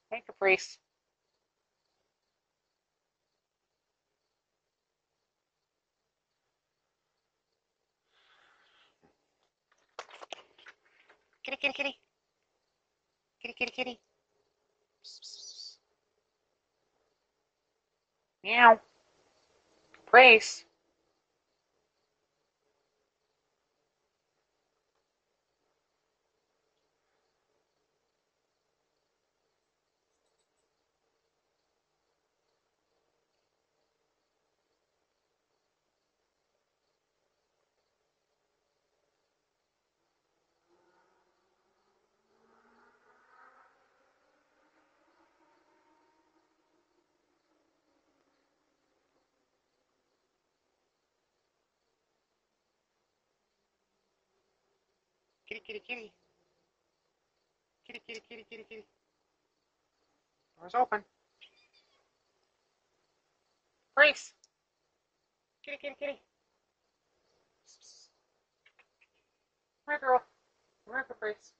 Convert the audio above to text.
Hey, Caprice. Kitty, kitty, kitty. Kitty, kitty, kitty. Psst, psst, psst. Meow. Caprice. Kitty, kitty, kitty. Kitty, kitty, kitty, kitty, kitty. Door's open. Caprice. Kitty, kitty, kitty. Psst, psst. Come here, girl. Come here, Caprice.